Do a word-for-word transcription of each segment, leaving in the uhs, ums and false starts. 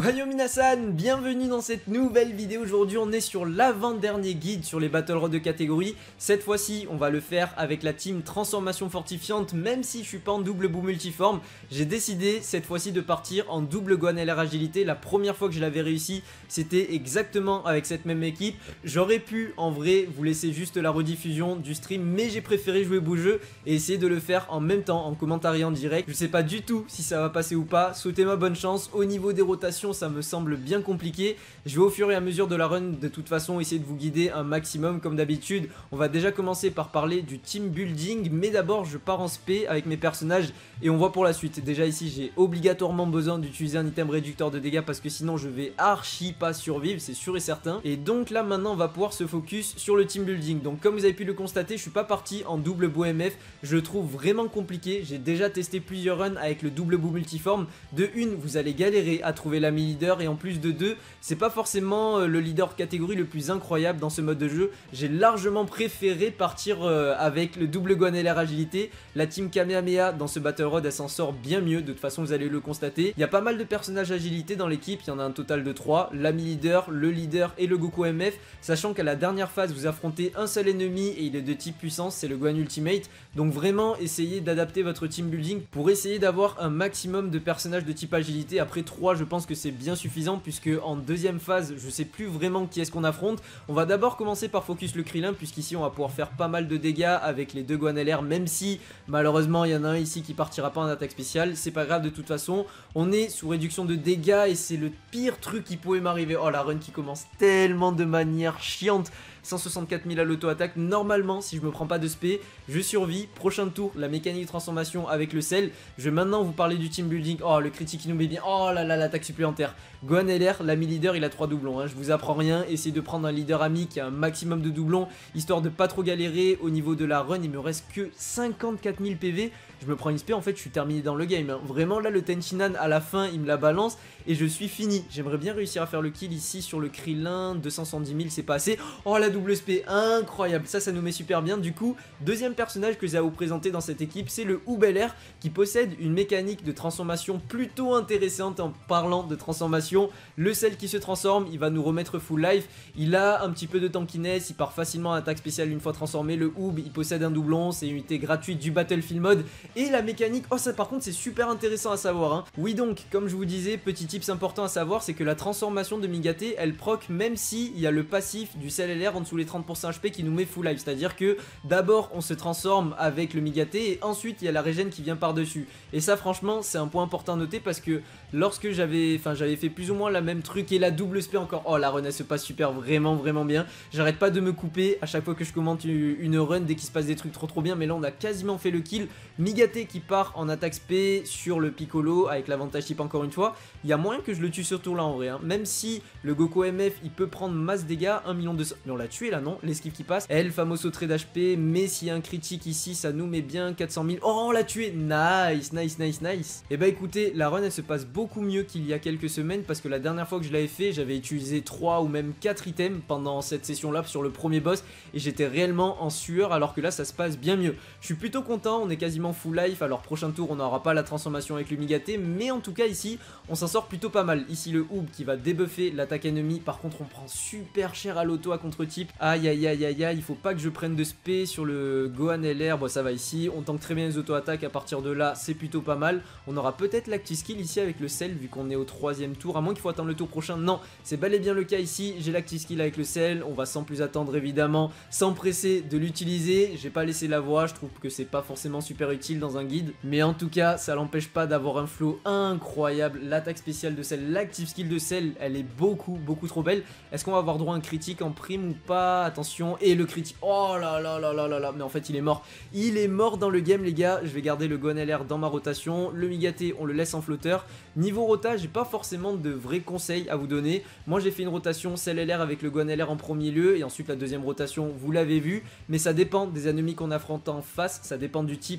Ohayou minasan, bienvenue dans cette nouvelle vidéo. Aujourd'hui on est sur l'avant-dernier guide sur les Battle Road de catégorie. Cette fois-ci on va le faire avec la team Transformation Fortifiante. Même si je suis pas en double bout multiforme, j'ai décidé cette fois-ci de partir en double Gohan L R Agilité. La première fois que je l'avais réussi, c'était exactement avec cette même équipe. J'aurais pu en vrai vous laisser juste la rediffusion du stream, mais j'ai préféré jouer beau jeu et essayer de le faire en même temps, en commentariant en direct. Je sais pas du tout si ça va passer ou pas, souhaitez-moi bonne chance. Au niveau des rotations, ça me semble bien compliqué. Je vais au fur et à mesure de la run de toute façon essayer de vous guider un maximum comme d'habitude. On va déjà commencer par parler du team building, mais d'abord je pars en spé avec mes personnages et on voit pour la suite. Déjà ici j'ai obligatoirement besoin d'utiliser un item réducteur de dégâts parce que sinon je vais archi pas survivre, c'est sûr et certain. Et donc là maintenant on va pouvoir se focus sur le team building. Donc comme vous avez pu le constater, je suis pas parti en double bout M F, je le trouve vraiment compliqué. J'ai déjà testé plusieurs runs avec le double bout multiforme. De une, vous allez galérer à trouver l'ami leader, et en plus de deux, c'est pas forcément le leader de catégorie le plus incroyable dans ce mode de jeu. J'ai largement préféré partir euh, avec le double Gohan L R Agilité. La team Kamehameha dans ce Battle Road elle s'en sort bien mieux, de toute façon vous allez le constater. Il y a pas mal de personnages agilité dans l'équipe, il y en a un total de trois, l'ami leader, le leader et le Goku M F, sachant qu'à la dernière phase vous affrontez un seul ennemi et il est de type puissance, c'est le Gohan Ultimate. Donc vraiment essayez d'adapter votre team building pour essayer d'avoir un maximum de personnages de type agilité. Après trois, je pense que c'est bien suffisant, puisque en deuxième phase je sais plus vraiment qui est-ce qu'on affronte. On va d'abord commencer par focus le Krillin, puisqu'ici on va pouvoir faire pas mal de dégâts avec les deux Gohan L R, même si malheureusement il y en a un ici qui partira pas en attaque spéciale. C'est pas grave, de toute façon on est sous réduction de dégâts et c'est le pire truc qui pouvait m'arriver. Oh, la run qui commence tellement de manière chiante. Cent soixante-quatre mille à l'auto-attaque. Normalement, si je me prends pas de spé, je survis. Prochain tour, la mécanique de transformation avec le sel. Je vais maintenant vous parler du team building. Oh, le critique qui nous met bien. Oh là là, l'attaque supplémentaire. Gohan L R, l'ami leader, il a trois doublons. Hein. Je vous apprends rien. Essayez de prendre un leader ami qui a un maximum de doublons, histoire de pas trop galérer. Au niveau de la run, il me reste que cinquante-quatre mille P V. Je me prends une spé, en fait, je suis terminé dans le game. Hein. Vraiment, là, le Tenshinhan, à la fin, il me la balance et je suis fini. J'aimerais bien réussir à faire le kill ici sur le Krillin. deux cent soixante-dix mille, c'est pas assez. Oh, la double spé, incroyable. Ça, ça nous met super bien. Du coup, deuxième personnage que j'ai à vous présenter dans cette équipe, c'est le Oob L R qui possède une mécanique de transformation plutôt intéressante. En parlant de transformation, le sel qui se transforme, il va nous remettre full life. Il a un petit peu de tankiness, il part facilement en attaque spéciale une fois transformé. Le Oob, il possède un doublon, c'est une unité gratuite du Battlefield Mode. Et la mécanique, oh ça par contre c'est super intéressant à savoir. Hein. Oui donc, comme je vous disais, petit tips important à savoir, c'est que la transformation de Migate, elle proc même si il y a le passif du sel L R en dessous les trente pour cent H P qui nous met full life. C'est-à-dire que d'abord on se transforme avec le Migate et ensuite il y a la régène qui vient par-dessus. Et ça franchement c'est un point important à noter parce que lorsque j'avais enfin j'avais fait plus ou moins la même truc et la double spé encore, oh la run elle se passe super, vraiment vraiment bien. J'arrête pas de me couper à chaque fois que je commente une run dès qu'il se passe des trucs trop trop bien, mais là on a quasiment fait le kill. Migate qui part en attaque spé sur le Piccolo avec l'avantage type encore une fois. Il y a moyen que je le tue ce tour là en vrai, hein. Même si le Goku M F il peut prendre masse dégâts, un million deux cent mille. Mais on l'a tué là non, l'esquive qui passe. Elle, famoso trait d'H P, mais s'il y a un critique ici ça nous met bien quatre cent mille. Oh on l'a tué, nice, nice, nice, nice. Et bah écoutez, la run elle se passe beaucoup mieux qu'il y a quelques semaines parce que la dernière fois que je l'avais fait, j'avais utilisé trois ou même quatre items pendant cette session là sur le premier boss et j'étais réellement en sueur, alors que là ça se passe bien mieux. Je suis plutôt content, on est quasiment full life. Alors prochain tour on n'aura pas la transformation avec le Migate, mais en tout cas ici on s'en sort plutôt pas mal. Ici le Oob qui va débuffer l'attaque ennemie, par contre on prend super cher à l'auto à contre-type. Aïe aïe aïe aïe aïe, il faut pas que je prenne de spé sur le Gohan L R. Bon ça va ici, on tank très bien les auto-attaques, à partir de là c'est plutôt pas mal. On aura peut-être l'active skill ici avec le sel vu qu'on est au troisième tour, à moins qu'il faut attendre le tour prochain. Non, c'est bel et bien le cas ici, j'ai l'active skill avec le sel. On va sans plus attendre évidemment s'empresser de l'utiliser. J'ai pas laissé la voie, je trouve que c'est pas forcément super utile dans un guide, mais en tout cas ça l'empêche pas d'avoir un flow incroyable. L'attaque spéciale de sel, l'active skill de sel, elle est beaucoup beaucoup trop belle. Est-ce qu'on va avoir droit à un critique en prime ou pas? Attention, et le critique, oh là là là là là là, mais en fait il est mort, il est mort dans le game les gars. Je vais garder le Gohan L R dans ma rotation, le Migate on le laisse en flotteur. Niveau rota, j'ai pas forcément de vrais conseils à vous donner. Moi j'ai fait une rotation sel L R avec le Gohan L R en premier lieu, et ensuite la deuxième rotation vous l'avez vu, mais ça dépend des ennemis qu'on affronte en face, ça dépend du type également.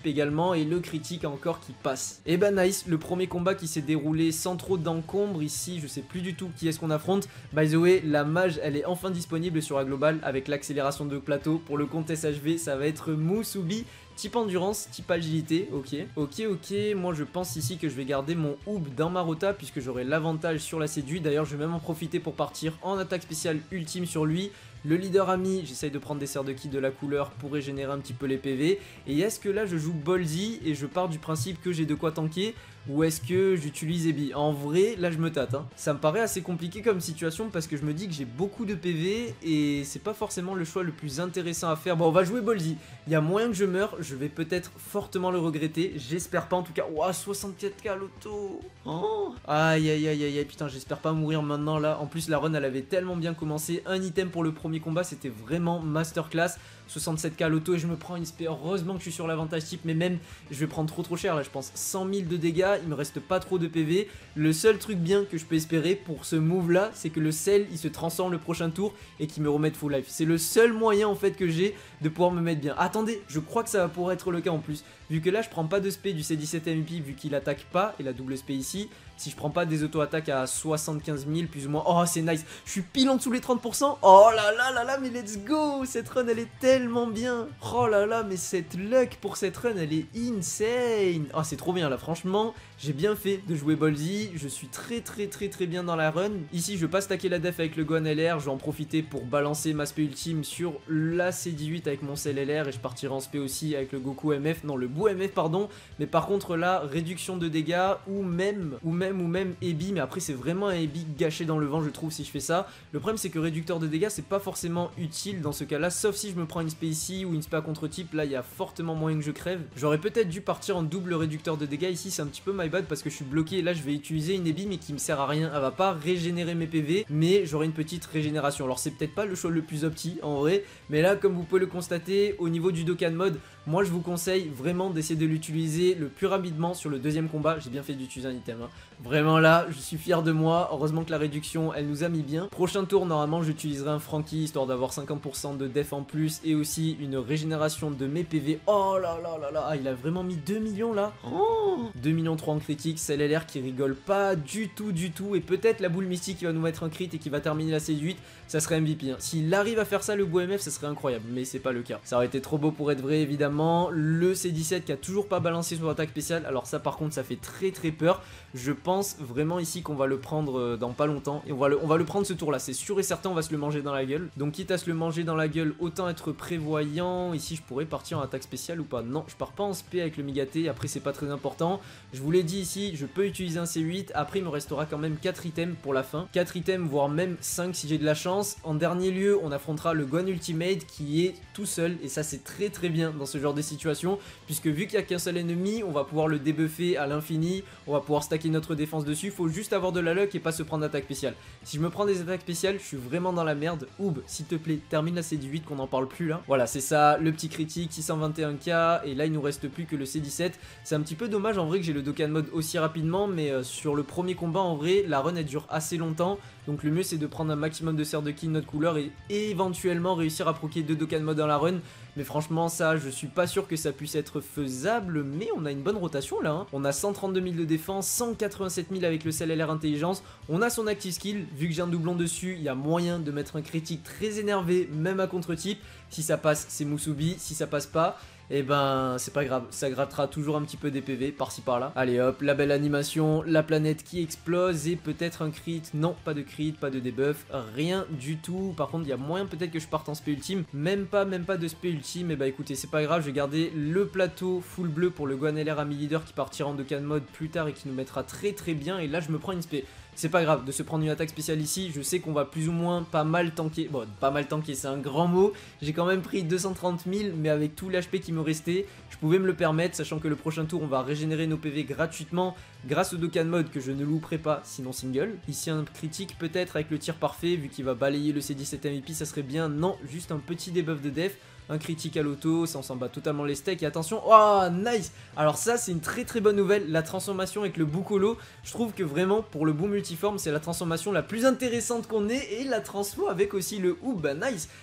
évidemment, et le critique encore qui passe. Et bah nice, le premier combat qui s'est déroulé sans trop d'encombre. Ici, je sais plus du tout qui est-ce qu'on affronte. By the way, la mage, elle est enfin disponible sur la globale avec l'accélération de plateau. Pour le compte S H V, ça va être Musubi. Type endurance, type agilité, ok. Ok, ok, moi je pense ici que je vais garder mon Oob dans ma rota puisque j'aurai l'avantage sur la séduite. D'ailleurs, je vais même en profiter pour partir en attaque spéciale ultime sur lui. Le leader ami, j'essaye de prendre des serres de ki de la couleur pour régénérer un petit peu les P V. Et est-ce que là je joue Bolzy et je pars du principe que j'ai de quoi tanker, ou est-ce que j'utilise Ebi? En vrai, là je me tâte, hein. Ça me paraît assez compliqué comme situation parce que je me dis que j'ai beaucoup de P V et c'est pas forcément le choix le plus intéressant à faire. Bon, on va jouer Bolzy. Il y a moyen que je meure, je vais peut-être fortement le regretter. J'espère pas en tout cas. Ouah, soixante-quatre K l'auto. Oh. Aïe aïe aïe aïe aïe, putain, j'espère pas mourir maintenant là. En plus, la run elle avait tellement bien commencé. Un item pour le premier combat, c'était vraiment masterclass. soixante-sept K l'auto et je me prends une spé. Heureusement que je suis sur l'avantage type, mais même je vais prendre trop trop cher là, je pense cent mille de dégâts, il me reste pas trop de P V. Le seul truc bien que je peux espérer pour ce move là, c'est que le sel il se transforme le prochain tour et qu'il me remette full life. C'est le seul moyen en fait que j'ai de pouvoir me mettre bien. Attendez, je crois que ça va pouvoir être le cas en plus, vu que là je prends pas de spé du C dix-sept M V P vu qu'il attaque pas et la double spé ici. Si je prends pas des auto-attaques à soixante-quinze mille plus ou moins, oh c'est nice, je suis pile en dessous les trente pour cent, oh là là là là, mais let's go, cette run elle est tellement bien, oh là là, mais cette luck pour cette run elle est insane, oh c'est trop bien là, franchement, j'ai bien fait de jouer Bolzy, je suis très très très très bien dans la run. Ici je vais pas stacker la def avec le Gohan L R, je vais en profiter pour balancer ma spé ultime sur la C dix-huit avec mon sel L R et je partirai en spé aussi avec le Goku M F, non le Boo M F pardon, mais par contre là, réduction de dégâts ou même, ou même ou même Ebi, mais après c'est vraiment un Ebi gâché dans le vent je trouve si je fais ça. Le problème c'est que réducteur de dégâts c'est pas forcément utile dans ce cas là, sauf si je me prends une spé ici ou une spé à contre-type, là il y a fortement moyen que je crève. J'aurais peut-être dû partir en double réducteur de dégâts ici, c'est un petit peu my bad parce que je suis bloqué. Là je vais utiliser une Ebi mais qui me sert à rien, elle va pas régénérer mes P V, mais j'aurai une petite régénération. Alors c'est peut-être pas le choix le plus opti en vrai, mais là comme vous pouvez le constater au niveau du Dokkan mode, moi je vous conseille vraiment d'essayer de l'utiliser le plus rapidement sur le deuxième combat. J'ai bien fait d'utiliser un item, hein. Vraiment là, je suis fier de moi. Heureusement que la réduction, elle nous a mis bien. Prochain tour, normalement, j'utiliserai un Franky histoire d'avoir cinquante pour cent de def en plus et aussi une régénération de mes P V. Oh là là là là, ah, il a vraiment mis deux millions là. Oh, deux millions trois en critique, c'est L R qui rigole pas du tout du tout. Et peut-être la boule mystique qui va nous mettre un crit et qui va terminer la C dix-huit, ça serait M V P. Hein. S'il arrive à faire ça, le Boo M F, ça serait incroyable. Mais c'est pas le cas. Ça aurait été trop beau pour être vrai, évidemment. Le C dix-sept qui a toujours pas balancé son attaque spéciale. Alors ça, par contre, ça fait très très peur. Je pense vraiment ici qu'on va le prendre dans pas longtemps et on va le, on va le prendre ce tour là, c'est sûr et certain, on va se le manger dans la gueule. Donc quitte à se le manger dans la gueule, autant être prévoyant. Ici je pourrais partir en attaque spéciale ou pas. Non, je pars pas en spé avec le Migaté, après c'est pas très important. Je vous l'ai dit ici, je peux utiliser un C huit, après il me restera quand même quatre items pour la fin, quatre items voire même cinq si j'ai de la chance. En dernier lieu on affrontera le Gohan Ultimate qui est tout seul et ça c'est très très bien dans ce genre de situation puisque vu qu'il n'y a qu'un seul ennemi, on va pouvoir le débuffer à l'infini, on va pouvoir stacker notre défense dessus. Faut juste avoir de la luck et pas se prendre d'attaque spéciale. Si je me prends des attaques spéciales, je suis vraiment dans la merde. Oob, s'il te plaît, termine la C dix-huit qu'on n'en parle plus là. Voilà, c'est ça, le petit critique, six cent vingt et un K, et là il nous reste plus que le C dix-sept. C'est un petit peu dommage en vrai que j'ai le Dokkan mode aussi rapidement, mais euh, sur le premier combat en vrai, la run elle dure assez longtemps. Donc le mieux c'est de prendre un maximum de serres de ki de notre couleur et éventuellement réussir à proquer deux Dokkan mode dans la run. Mais franchement ça je suis pas sûr que ça puisse être faisable, mais on a une bonne rotation là, hein. On a cent trente-deux mille de défense, cent quatre-vingt-sept mille avec le sel L R intelligence, on a son active skill, vu que j'ai un doublon dessus, il y a moyen de mettre un critique très énervé, même à contre-type. Si ça passe c'est Musubi, si ça passe pas, et ben c'est pas grave, ça grattera toujours un petit peu des P V par-ci par-là. Allez hop, la belle animation, la planète qui explose et peut-être un crit. Non, pas de crit, pas de debuff, rien du tout. Par contre il y a moyen peut-être que je parte en spé ultime, même pas, même pas de spé ultime. Et bah écoutez c'est pas grave, je vais garder le plateau full bleu pour le Gohan L R ami leader qui partira en Dokkan mode plus tard et qui nous mettra très très bien. Et là je me prends une spé. C'est pas grave de se prendre une attaque spéciale ici, je sais qu'on va plus ou moins pas mal tanker, bon pas mal tanker c'est un grand mot, j'ai quand même pris deux cent trente mille mais avec tout l'H P qui me restait, je pouvais me le permettre sachant que le prochain tour on va régénérer nos P V gratuitement grâce au Dokkan mode que je ne louperai pas sinon single. Ici un critique peut-être avec le tir parfait vu qu'il va balayer le C dix-sept M V P ça serait bien, non juste un petit debuff de def. Un critique à l'auto, ça on s'en bat totalement les steaks et attention, oh nice. Alors ça c'est une très très bonne nouvelle, la transformation avec le Bukolo, je trouve que vraiment pour le Boo multiforme c'est la transformation la plus intéressante qu'on ait et la transfo avec aussi le Oob, bah nice.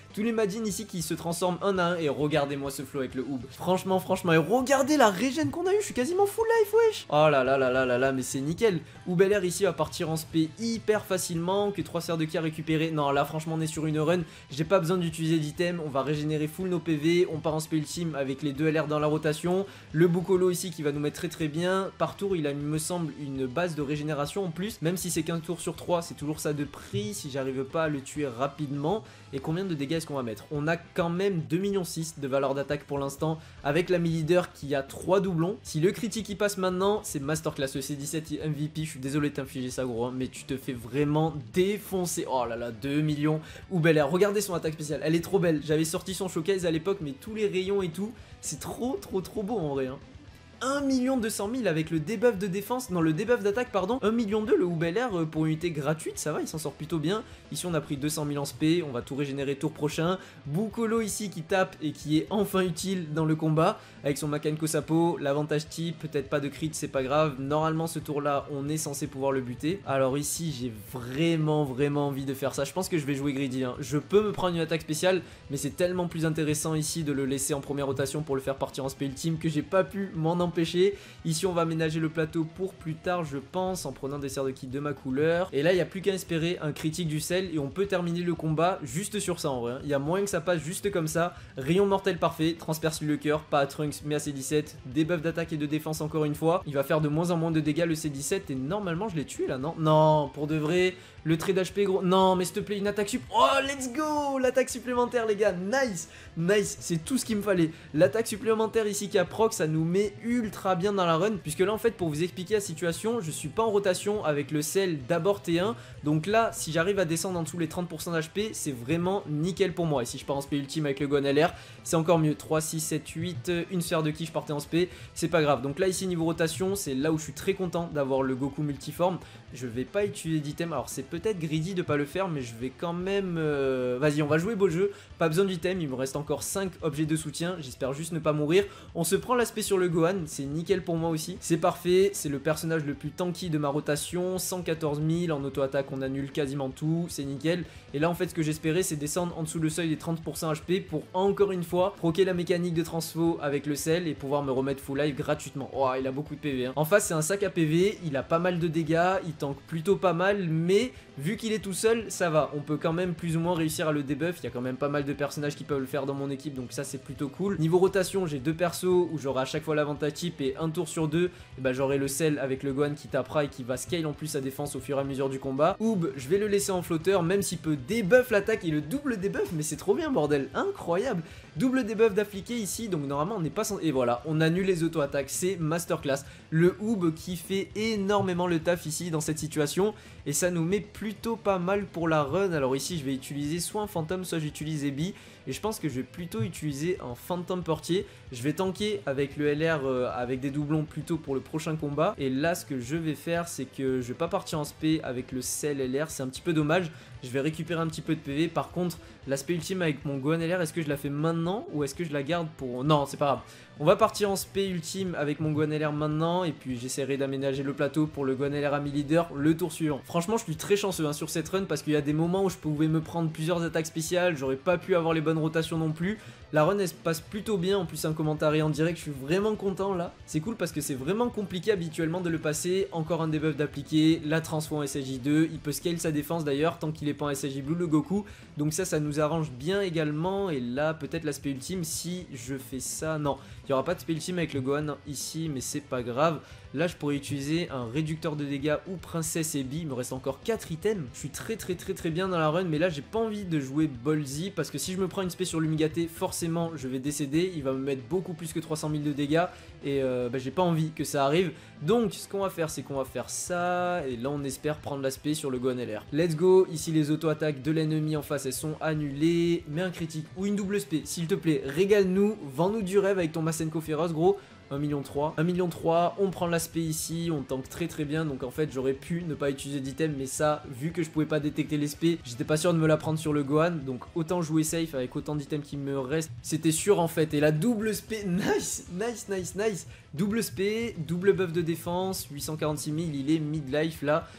tous les Majin ici qui se transforment un à un, et regardez-moi ce flow avec le Hoob. Franchement, franchement, et regardez la régène qu'on a eu, je suis quasiment full life, wesh. Oh là là là là là là, mais c'est nickel. Hoob L R ici va partir en spé hyper facilement, que trois sphères de ki à récupérer. Non, là franchement on est sur une run, j'ai pas besoin d'utiliser d'items, on va régénérer full nos P V, on part en spé ultime avec les deux L R dans la rotation. Le Bukolo ici qui va nous mettre très très bien. Par tour il a, il me semble, une base de régénération en plus, même si c'est qu'un tour sur trois, c'est toujours ça de prix si j'arrive pas à le tuer rapidement. Et combien de dégâts est-ce qu'on va mettre? On a quand même deux virgule six millions de valeur d'attaque pour l'instant, avec la mi-leader qui a trois doublons. Si le critique il passe maintenant, c'est masterclass. Le C dix-sept M V P, je suis désolé de t'infliger ça gros, hein, mais tu te fais vraiment défoncer. Oh là là, deux millions. Ou belle air, regardez son attaque spéciale, elle est trop belle. J'avais sorti son showcase à l'époque, mais tous les rayons et tout, c'est trop trop trop beau en vrai, hein. un million deux cent mille avec le debuff de défense, non le debuff d'attaque pardon, un million deux le Hoob L R pour une unité gratuite, ça va, il s'en sort plutôt bien. Ici on a pris deux cent mille en spé, on va tout régénérer tour prochain. Bukolo ici qui tape et qui est enfin utile dans le combat, avec son Makanko Sapo, l'avantage type, peut-être pas de crit, c'est pas grave. Normalement ce tour là on est censé pouvoir le buter. Alors ici j'ai vraiment vraiment envie de faire ça, je pense que je vais jouer greedy, hein. Je peux me prendre une attaque spéciale, mais c'est tellement plus intéressant ici de le laisser en première rotation pour le faire partir en spé ultime que j'ai pas pu m'en empêcher. Ici on va aménager le plateau pour plus tard je pense, en prenant des serres de ki de ma couleur. Et là il n'y a plus qu'à espérer un critique du sel et on peut terminer le combat juste sur ça en vrai, hein. Il y a moyen que ça passe juste comme ça. Rayon mortel parfait, transperce le cœur, pas à Trunks mais à C dix-sept. Des buffs d'attaque et de défense encore une fois. Il va faire de moins en moins de dégâts le C dix-sept et normalement je l'ai tué là, non? Non, pour de vrai. Le trait d'H P gros, non mais s'il te plaît une attaque sup, oh let's go, l'attaque supplémentaire les gars, nice, nice, c'est tout ce qu'il me fallait. L'attaque supplémentaire ici qui a proc, ça nous met ultra bien dans la run, puisque là en fait pour vous expliquer la situation, je suis pas en rotation avec le sel d'abord T un, donc là si j'arrive à descendre en dessous les trente pour cent d'H P, c'est vraiment nickel pour moi. Et si je pars en spé ultime avec le Gohan L R, c'est encore mieux, trois, six, sept, huit, une sphère de ki, je partais en spé, c'est pas grave. Donc là ici niveau rotation, c'est là où je suis très content d'avoir le Goku multiforme. Je vais pas utiliser d'item, alors c'est peut-être greedy de pas le faire, mais je vais quand même... Euh... Vas-y, on va jouer beau jeu, pas besoin d'item, il me reste encore cinq objets de soutien, j'espère juste ne pas mourir. On se prend l'aspect sur le Gohan, c'est nickel pour moi aussi, c'est parfait, c'est le personnage le plus tanky de ma rotation, cent quatorze mille, en auto-attaque on annule quasiment tout, c'est nickel. Et là en fait ce que j'espérais c'est descendre en dessous le seuil des trente pour cent H P pour encore une fois proquer la mécanique de transfo avec le sel et pouvoir me remettre full life gratuitement. Oh, il a beaucoup de P V, hein. En face c'est un sac à P V, il a pas mal de dégâts, il tank plutôt pas mal, mais vu qu'il est tout seul, ça va, on peut quand même plus ou moins réussir à le debuff. Il y a quand même pas mal de personnages qui peuvent le faire dans mon équipe, donc ça c'est plutôt cool. Niveau rotation, j'ai deux persos où j'aurai à chaque fois l'avantage type et un tour sur deux, et bah j'aurai le sel avec le Gohan qui tapera et qui va scale en plus sa défense au fur et à mesure du combat. Hoob, je vais le laisser en flotteur, même s'il peut debuff l'attaque et le double debuff, mais c'est trop bien bordel, incroyable. Double debuff d'appliquer ici, donc normalement on n'est pas sans... Et voilà, on annule les auto-attaques, c'est masterclass. Le Hoob qui fait énormément le taf ici dans cette situation, et ça nous met plutôt pas mal pour la run. Alors ici je vais utiliser soit un fantôme, soit j'utilise Ebi, et je pense que je vais plutôt utiliser un fantôme portier. Je vais tanker avec le L R euh, avec des doublons plutôt pour le prochain combat, et là ce que je vais faire c'est que je vais pas partir en spé avec le sel L R, c'est un petit peu dommage. Je vais récupérer un petit peu de P V. Par contre l'aspect ultime avec mon Gohan L R, est-ce que je la fais maintenant ou est-ce que je la garde pour... Non c'est pas grave, on va partir en spé ultime avec mon Gohan L R maintenant, et puis j'essaierai d'aménager le plateau pour le Gohan L R à mi-leader le tour suivant. Franchement je suis très chanceux hein, sur cette run, parce qu'il y a des moments où je pouvais me prendre plusieurs attaques spéciales, j'aurais pas pu avoir les bonnes rotations non plus. La run elle se passe plutôt bien, en plus un commentaire en direct, je suis vraiment content là. C'est cool parce que c'est vraiment compliqué habituellement de le passer. Encore un debuff d'appliquer, la transfo en S S J deux, il peut scale sa défense d'ailleurs tant qu'il est pas en S S J Blue le Goku. Donc ça ça nous arrange bien également. Et là peut-être l'aspect ultime si je fais ça, non. Il n'y aura pas de spé ultime avec le Gohan ici, mais c'est pas grave. Là je pourrais utiliser un réducteur de dégâts ou princesse Ebi, il me reste encore quatre items. Je suis très très très très bien dans la run, mais là j'ai pas envie de jouer Ballsy, parce que si je me prends une spé sur l'Umigaté, forcément je vais décéder, il va me mettre beaucoup plus que trois cent mille de dégâts, et euh, bah, j'ai pas envie que ça arrive. Donc ce qu'on va faire c'est qu'on va faire ça, et là on espère prendre l'aspect sur le Gohan L R. Let's go, ici les auto-attaques de l'ennemi en face elles sont annulées, mais un critique ou une double spé, s'il te plaît, régale-nous, vends-nous du rêve avec ton Masenko féroce gros. un million trois, un million trois, on prend l'aspect ici, on tank très très bien, donc en fait j'aurais pu ne pas utiliser d'item, mais ça, vu que je pouvais pas détecter les spé, j'étais pas sûr de me la prendre sur le Gohan, donc autant jouer safe avec autant d'items qui me restent, c'était sûr en fait. Et la double spé, nice, nice, nice, nice, double spé, double buff de défense, huit cent quarante-six mille, il est mid-life là,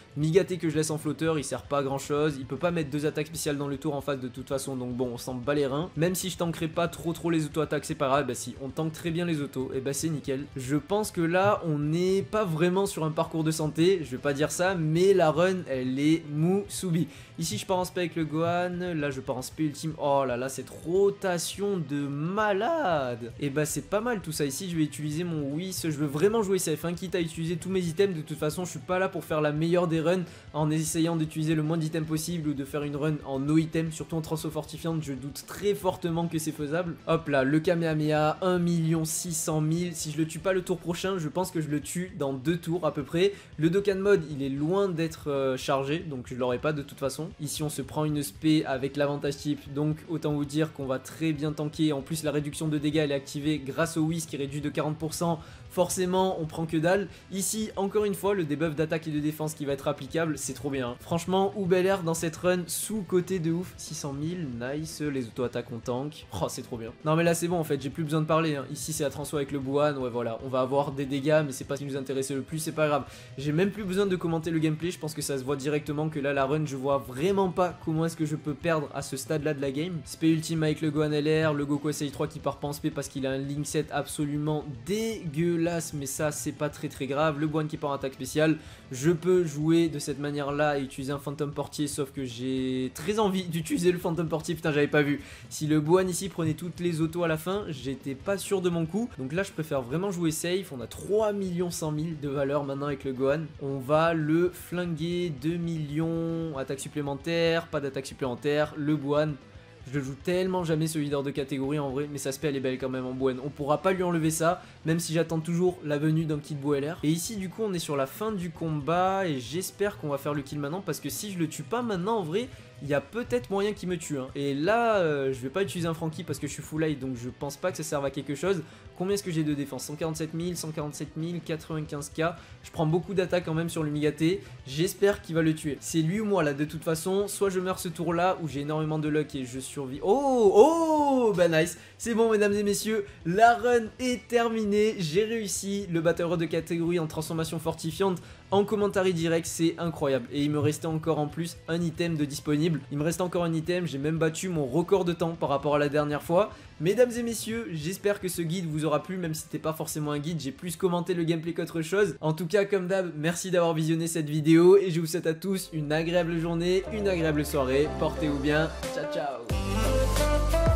Migaté que je laisse en flotteur, il sert pas à grand chose, il peut pas mettre deux attaques spéciales dans le tour en face de toute façon, donc bon on s'en bat les reins. Même si je tankerai pas trop trop les auto-attaques c'est pas grave, bah si on tank très bien les autos, et bah c'est nickel. Je pense que là on n'est pas vraiment sur un parcours de santé, je vais pas dire ça, mais la run elle est mousoubi. Ici je pars en spé avec le Gohan, là je pars en spé ultime, oh là là cette rotation de malade. Et bah c'est pas mal tout ça, ici je vais utiliser mon Whis, je veux vraiment jouer safe, hein, quitte à utiliser tous mes items, de toute façon je suis pas là pour faire la meilleure des runs en essayant d'utiliser le moins d'items possible ou de faire une run en no item, surtout en transfo fortifiante, je doute très fortement que c'est faisable. Hop là, le Kamehameha, un million six cent mille, si je le tue pas le tour prochain, je pense que je le tue dans deux tours à peu près. Le Dokkan mode il est loin d'être euh, chargé, donc je l'aurai pas de toute façon. Ici on se prend une spé avec l'avantage type, donc autant vous dire qu'on va très bien tanker. En plus la réduction de dégâts elle est activée grâce au Whis qui réduit de quarante pour cent. Forcément on prend que dalle. Ici encore une fois le debuff d'attaque et de défense qui va être applicable, c'est trop bien. Franchement Oubel Air dans cette run sous côté de ouf. Six cent mille, nice, les auto-attaques on tank. Oh c'est trop bien. Non mais là c'est bon en fait, j'ai plus besoin de parler, hein. Ici c'est la transfo avec le Buan, ouais voilà, on va avoir des dégâts mais c'est pas ce qui nous intéressait le plus, c'est pas grave. J'ai même plus besoin de commenter le gameplay, je pense que ça se voit directement que là la run je vois vraiment pas comment est-ce que je peux perdre à ce stade là de la game. Spé ultime avec le Gohan L R, le Goku S I trois qui part pas en spé parce qu'il a un link set absolument dégueulasse, mais ça c'est pas très très grave. Le Buan qui part en attaque spéciale, je peux jouer de cette manière là et utiliser un Phantom Portier, sauf que j'ai très envie d'utiliser le Phantom Portier, putain j'avais pas vu. Si le Buan ici prenait toutes les autos à la fin, j'étais pas sûr de mon coup, donc là je préfère vraiment jouer safe. On a trois millions cent mille de valeur maintenant avec le Gohan, on va le flinguer. Deux millions, attaque supplémentaire, pas d'attaque supplémentaire, le Buan. Je le joue tellement jamais ce leader de catégorie en vrai, mais sa spé elle est belle quand même en Buan. On pourra pas lui enlever ça, même si j'attends toujours la venue d'un petit Bo L R. Et ici du coup on est sur la fin du combat et j'espère qu'on va faire le kill maintenant, parce que si je le tue pas maintenant en vrai, il y a peut-être moyen qu'il me tue, hein. Et là euh, je vais pas utiliser un Franky parce que je suis full light, donc je pense pas que ça serve à quelque chose. Combien est-ce que j'ai de défense? Cent quarante-sept mille, cent quarante-sept mille, quatre-vingt-quinze K. Je prends beaucoup d'attaques quand même sur le Migaté. J'espère qu'il va le tuer. C'est lui ou moi là de toute façon. Soit je meurs ce tour là où j'ai énormément de luck et je survis. Oh oh bah nice. C'est bon mesdames et messieurs, la run est terminée. J'ai réussi le Battle Road de catégorie en transformation fortifiante en commentaire direct, c'est incroyable. Et il me restait encore en plus un item de disponible. Il me reste encore un item, j'ai même battu mon record de temps par rapport à la dernière fois. Mesdames et messieurs, j'espère que ce guide vous aura plu, même si c'était pas forcément un guide, j'ai plus commenté le gameplay qu'autre chose. En tout cas, comme d'hab, merci d'avoir visionné cette vidéo et je vous souhaite à tous une agréable journée, une agréable soirée. Portez-vous bien, ciao ciao.